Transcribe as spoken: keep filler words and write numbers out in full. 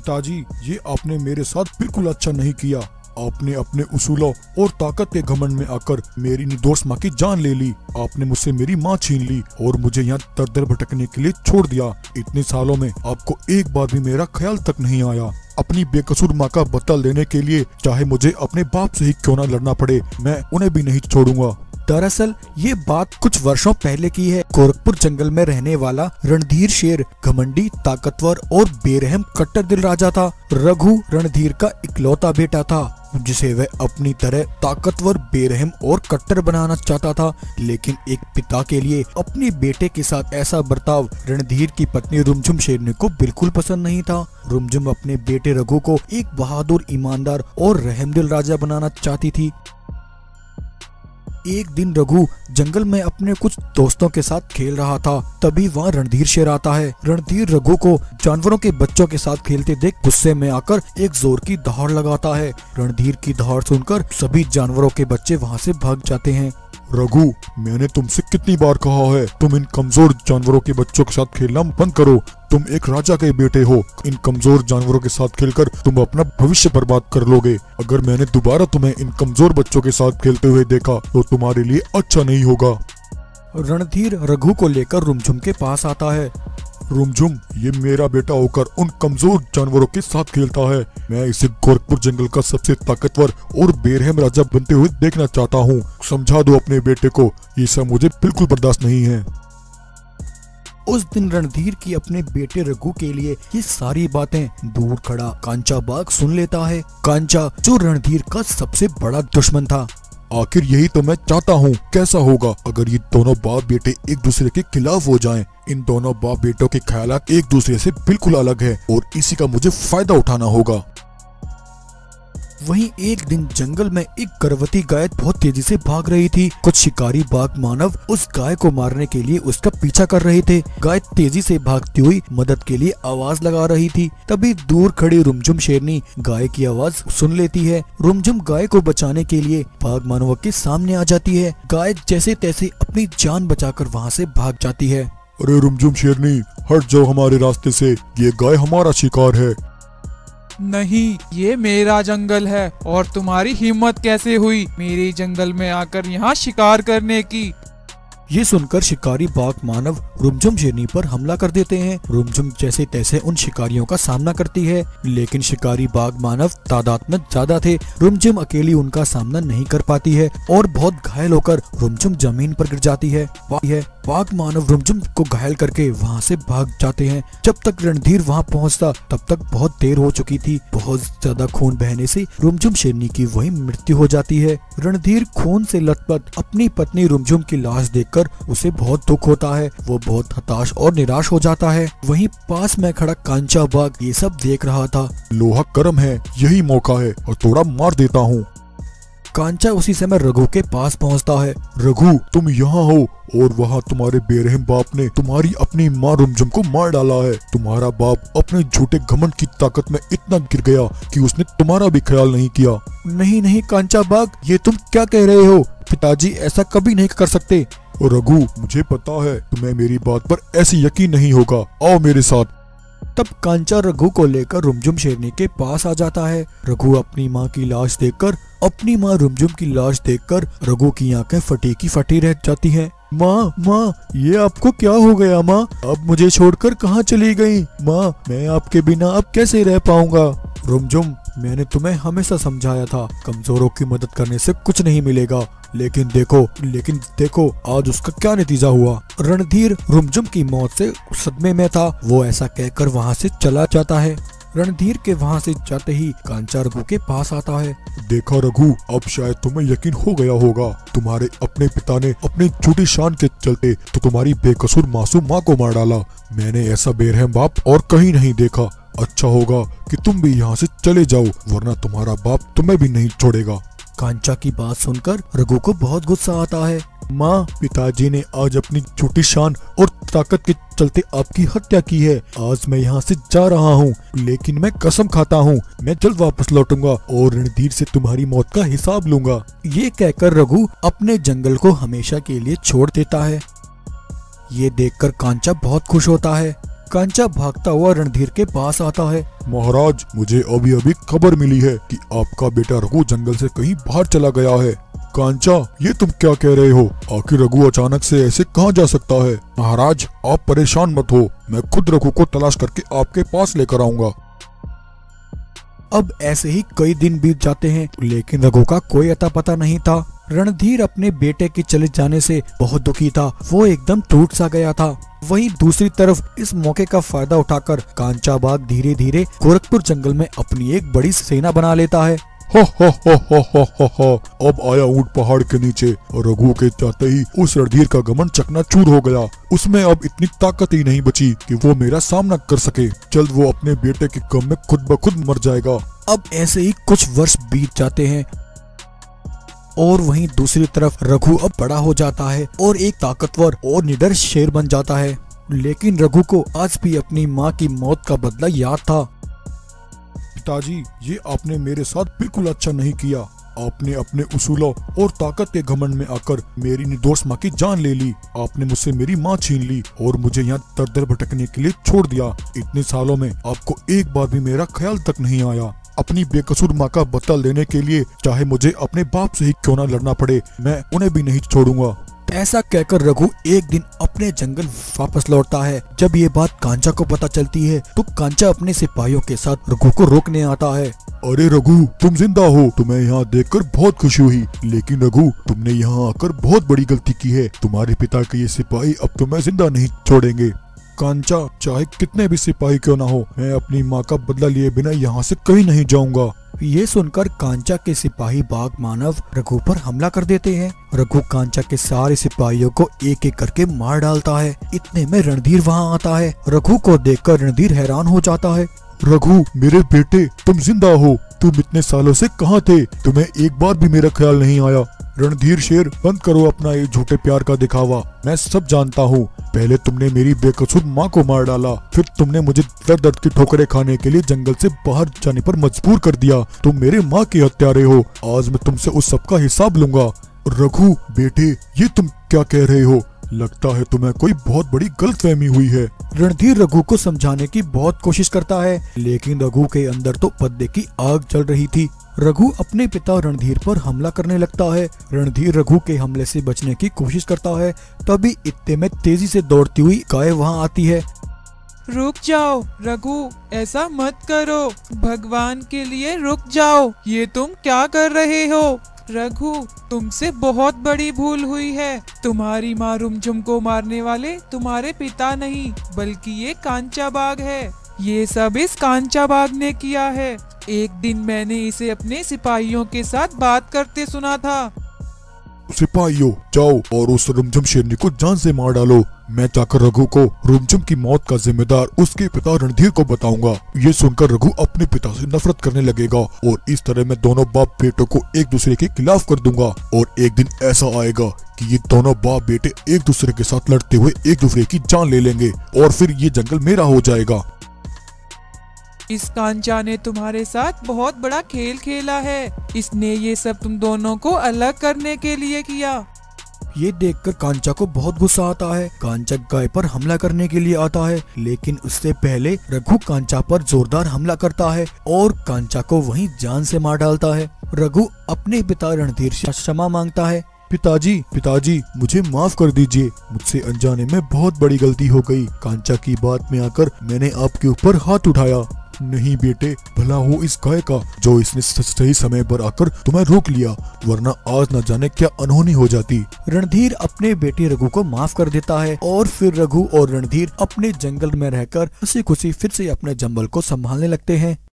पिताजी, ये आपने मेरे साथ बिल्कुल अच्छा नहीं किया। आपने अपने उसूलों और ताकत के घमंड में आकर मेरी निर्दोष माँ की जान ले ली। आपने मुझसे मेरी माँ छीन ली और मुझे यहाँ दर दर भटकने के लिए छोड़ दिया। इतने सालों में आपको एक बार भी मेरा ख्याल तक नहीं आया। अपनी बेकसूर माँ का बदला लेने के लिए चाहे मुझे अपने बाप से ही क्यों न लड़ना पड़े, मैं उन्हें भी नहीं छोड़ूंगा। दरअसल ये बात कुछ वर्षों पहले की है। गोरखपुर जंगल में रहने वाला रणधीर शेर घमंडी, ताकतवर और बेरहम कट्टर दिल राजा था। रघु रणधीर का इकलौता बेटा था जिसे वह अपनी तरह ताकतवर, बेरहम और कट्टर बनाना चाहता था। लेकिन एक पिता के लिए अपने बेटे के साथ ऐसा बर्ताव रणधीर की पत्नी रुमझुम शेरनी को बिल्कुल पसंद नहीं था। रुमझुम अपने बेटे रघु को एक बहादुर, ईमानदार और रहमदिल राजा बनाना चाहती थी। एक दिन रघु जंगल में अपने कुछ दोस्तों के साथ खेल रहा था, तभी वहाँ रणधीर शेर आता है। रणधीर रघु को जानवरों के बच्चों के साथ खेलते देख गुस्से में आकर एक जोर की दहाड़ लगाता है। रणधीर की दहाड़ सुनकर सभी जानवरों के बच्चे वहाँ से भाग जाते हैं। रघु, मैंने तुमसे कितनी बार कहा है, तुम इन कमजोर जानवरों के बच्चों के साथ खेलना बंद करो। तुम एक राजा के बेटे हो। इन कमजोर जानवरों के साथ खेलकर तुम अपना भविष्य बर्बाद कर लोगे। अगर मैंने दोबारा तुम्हें इन कमजोर बच्चों के साथ खेलते हुए देखा तो तुम्हारे लिए अच्छा नहीं होगा। रणधीर रघु को लेकर रुमझुम के पास आता है। रुमझुम, ये मेरा बेटा होकर उन कमजोर जानवरों के साथ खेलता है। मैं इसे गोरखपुर जंगल का सबसे ताकतवर और बेरहम राजा बनते हुए देखना चाहता हूँ। समझा दो अपने बेटे को, ये सब मुझे बिल्कुल बर्दाश्त नहीं है। उस दिन रणधीर की अपने बेटे रघु के लिए ये सारी बातें दूर खड़ा कांचा बाघ सुन लेता है। कांचा जो रणधीर का सबसे बड़ा दुश्मन था। आखिर यही तो मैं चाहता हूँ। कैसा होगा अगर ये दोनों बाप बेटे एक दूसरे के खिलाफ हो जाएं? इन दोनों बाप बेटों के ख्यालात एक दूसरे से बिल्कुल अलग है और इसी का मुझे फायदा उठाना होगा। वहीं एक दिन जंगल में एक गर्भवती गाय बहुत तेजी से भाग रही थी। कुछ शिकारी बाघ मानव उस गाय को मारने के लिए उसका पीछा कर रहे थे। गाय तेजी से भागती हुई मदद के लिए आवाज लगा रही थी। तभी दूर खड़ी रुमझुम शेरनी गाय की आवाज सुन लेती है। रुमझुम गाय को बचाने के लिए बाघ मानव के सामने आ जाती है। गाय जैसे तैसे अपनी जान बचाकर वहाँ से भाग जाती है। अरे रुमझुम शेरनी, हट जाओ हमारे रास्ते से, ये गाय हमारा शिकार है। नहीं, ये मेरा जंगल है और तुम्हारी हिम्मत कैसे हुई मेरे जंगल में आकर यहाँ शिकार करने की? ये सुनकर शिकारी बाघ मानव रुमझुम शेरनी पर हमला कर देते हैं। रुमझुम जैसे तैसे उन शिकारियों का सामना करती है, लेकिन शिकारी बाघ मानव तादाद में ज्यादा थे। रुमझुम अकेली उनका सामना नहीं कर पाती है और बहुत घायल होकर रुमझुम जमीन पर गिर जाती है। बाघ मानव रुमझुम को घायल करके वहाँ से भाग जाते हैं। जब तक रणधीर वहाँ पहुँचता तब तक बहुत देर हो चुकी थी। बहुत ज्यादा खून बहने से रुमझुम शेरनी की वही मृत्यु हो जाती है। रणधीर खून से लथपथ अपनी पत्नी रुमझुम की लाश देखकर उसे बहुत दुख होता है। वो बहुत हताश और निराश हो जाता है। वहीं पास में खड़ा कांचा बाघ ये सब देख रहा था। लोहा गर्म है, यही मौका है और थोड़ा मार देता हूँ। कांचा उसी समय रघु के पास पहुंचता है। रघु, तुम यहाँ हो और वहाँ तुम्हारे बेरहम बाप ने तुम्हारी अपनी माँ रुमझुम को मार डाला है। तुम्हारा बाप अपने झूठे घमंड की ताकत में इतना गिर गया कि उसने तुम्हारा भी ख्याल नहीं किया। नहीं नहीं कांचा बाघ, ये तुम क्या कह रहे हो? पिताजी ऐसा कभी नहीं कर सकते। रघु, मुझे पता है तुम्हें मेरी बात पर ऐसी यकीन नहीं होगा, आओ मेरे साथ। तब कांचा रघु को लेकर रुमझुम शेरनी के पास आ जाता है। रघु अपनी माँ की लाश देखकर अपनी माँ रुमझुम की लाश देखकर रघु की आंखें फटी की फटी रह जाती हैं। माँ माँ, ये आपको क्या हो गया माँ? अब मुझे छोड़कर कहाँ चली गई? माँ, मैं आपके बिना अब कैसे रह पाऊंगा? रुमझुम, मैंने तुम्हें हमेशा समझाया था कमजोरों की मदद करने से कुछ नहीं मिलेगा, लेकिन देखो लेकिन देखो आज उसका क्या नतीजा हुआ। रणधीर रुमझुम की मौत से सदमे में था। वो ऐसा कहकर वहाँ से चला जाता है। रणधीर के वहाँ से जाते ही कांचा रघु के पास आता है। देखा रघु, अब शायद तुम्हें यकीन हो गया होगा। तुम्हारे अपने पिता ने अपनी झूठी शान के चलते तो तुम्हारी बेकसूर मासूम माँ को मार डाला। मैंने ऐसा बेरहम बाप और कहीं नहीं देखा। अच्छा होगा कि तुम भी यहाँ से चले जाओ, वरना तुम्हारा बाप तुम्हें भी नहीं छोड़ेगा। कांचा की बात सुनकर रघु को बहुत गुस्सा आता है। माँ, पिताजी ने आज अपनी झूठी शान और ताकत के चलते आपकी हत्या की है। आज मैं यहाँ से जा रहा हूँ, लेकिन मैं कसम खाता हूँ मैं जल्द वापस लौटूंगा और रणधीर से तुम्हारी मौत का हिसाब लूंगा। ये कहकर रघु अपने जंगल को हमेशा के लिए छोड़ देता है। ये देखकर कांचा बहुत खुश होता है। कांचा भागता हुआ रणधीर के पास आता है। महाराज, मुझे अभी अभी खबर मिली है कि आपका बेटा रघु जंगल से कहीं बाहर चला गया है। कांचा, ये तुम क्या कह रहे हो? आखिर रघु अचानक से ऐसे कहाँ जा सकता है? महाराज, आप परेशान मत हो, मैं खुद रघु को तलाश करके आपके पास लेकर आऊंगा। अब ऐसे ही कई दिन बीत जाते हैं, लेकिन रघु का कोई अता पता नहीं था। रणधीर अपने बेटे के चले जाने से बहुत दुखी था, वो एकदम टूट सा गया था। वहीं दूसरी तरफ इस मौके का फायदा उठाकर कांचा बाग धीरे धीरे गोरखपुर जंगल में अपनी एक बड़ी सेना बना लेता है। हो हो हो हो हो हो हो। अब आया ऊंट पहाड़ के नीचे। रघु के जाते ही उस रणधीर का गमन चकनाचूर हो गया। उसमें अब इतनी ताकत ही नहीं बची कि वो मेरा सामना कर सके। जल्द वो अपने बेटे के गम में खुद ब खुद मर जाएगा। अब ऐसे ही कुछ वर्ष बीत जाते हैं और वहीं दूसरी तरफ रघु अब बड़ा हो जाता है और एक ताकतवर और निडर शेर बन जाता है। लेकिन रघु को आज भी अपनी माँ की मौत का बदला याद था। पिताजी, ये आपने मेरे साथ बिल्कुल अच्छा नहीं किया। आपने अपने उसूलों और ताकत के घमंड में आकर मेरी निर्दोष माँ की जान ले ली। आपने मुझसे मेरी माँ छीन ली और मुझे यहाँ दर दर भटकने के लिए छोड़ दिया। इतने सालों में आपको एक बार भी मेरा ख्याल तक नहीं आया। अपनी बेकसूर माँ का बदला लेने के लिए चाहे मुझे अपने बाप से ही क्यों न लड़ना पड़े, मैं उन्हें भी नहीं छोड़ूंगा। ऐसा कहकर रघु एक दिन अपने जंगल वापस लौटता है। जब ये बात कांचा को पता चलती है तो कांचा अपने सिपाहियों के साथ रघु को रोकने आता है। अरे रघु, तुम जिंदा हो, तुम्हें यहाँ देखकर बहुत खुशी हुई। लेकिन रघु, तुमने यहाँ आकर बहुत बड़ी गलती की है। तुम्हारे पिता के ये सिपाही अब तुम्हें जिंदा नहीं छोड़ेंगे। कांचा, चाहे कितने भी सिपाही क्यों ना हो, मैं अपनी माँ का बदला लिए बिना यहाँ से कहीं नहीं जाऊंगा। ये सुनकर कांचा के सिपाही बाघ मानव रघु पर हमला कर देते हैं। रघु कांचा के सारे सिपाहियों को एक एक करके मार डालता है। इतने में रणधीर वहाँ आता है। रघु को देखकर रणधीर हैरान हो जाता है। रघु, मेरे बेटे, तुम जिंदा हो। तुम इतने सालों से कहाँ थे? तुम्हें एक बार भी मेरा ख्याल नहीं आया। रणधीर शेर, बंद करो अपना ये झूठे प्यार का दिखावा। मैं सब जानता हूँ। पहले तुमने मेरी बेकसूर माँ को मार डाला, फिर तुमने मुझे दर्द दर्द की ठोकरें खाने के लिए जंगल से बाहर जाने पर मजबूर कर दिया। तुम मेरे माँ के हत्यारे हो। आज मैं तुमसे उस सब का हिसाब लूंगा। रघु बेटे, ये तुम क्या कह रहे हो? लगता है तुम्हें कोई बहुत बड़ी गलतफहमी हुई है। रणधीर रघु को समझाने की बहुत कोशिश करता है, लेकिन रघु के अंदर तो पद्दे की आग जल रही थी। रघु अपने पिता रणधीर पर हमला करने लगता है। रणधीर रघु के हमले से बचने की कोशिश करता है। तभी इत्ते में तेजी से दौड़ती हुई गाय वहां आती है। रुक जाओ रघु, ऐसा मत करो, भगवान के लिए रुक जाओ। ये तुम क्या कर रहे हो? रघु, तुमसे बहुत बड़ी भूल हुई है। तुम्हारी माँ रुमझुम को मारने वाले तुम्हारे पिता नहीं, बल्कि ये कांचा बाघ है। ये सब इस कांचा बाघ ने किया है। एक दिन मैंने इसे अपने सिपाहियों के साथ बात करते सुना था। सिपाहियों, जाओ और उस रुमझुम शेरनी को जान से मार डालो। मैं जाकर रघु को रुमझुम की मौत का जिम्मेदार उसके पिता रणधीर को बताऊंगा। ये सुनकर रघु अपने पिता से नफरत करने लगेगा और इस तरह मैं दोनों बाप बेटों को एक दूसरे के खिलाफ कर दूंगा। और एक दिन ऐसा आएगा कि ये दोनों बाप बेटे एक दूसरे के साथ लड़ते हुए एक दूसरे की जान ले लेंगे और फिर ये जंगल मेरा हो जाएगा। इस कांचा ने तुम्हारे साथ बहुत बड़ा खेल खेला है। इसने ये सब तुम दोनों को अलग करने के लिए किया। ये देखकर कांचा को बहुत गुस्सा आता है। कांचा गाय पर हमला करने के लिए आता है, लेकिन उससे पहले रघु कांचा पर जोरदार हमला करता है और कांचा को वहीं जान से मार डालता है। रघु अपने पिता रणधीर से क्षमा मांगता है। पिताजी, पिताजी, मुझे माफ कर दीजिए। मुझसे अनजाने में बहुत बड़ी गलती हो गई। कांचा की बात में आकर मैंने आपके ऊपर हाथ उठाया। नहीं बेटे, भला हो इस गाय का जो इसने सही समय पर आकर तुम्हें रोक लिया, वरना आज न जाने क्या अनहोनी हो जाती। रणधीर अपने बेटे रघु को माफ कर देता है और फिर रघु और रणधीर अपने जंगल में रहकर हंसी खुशी फिर से अपने जंगल को संभालने लगते हैं।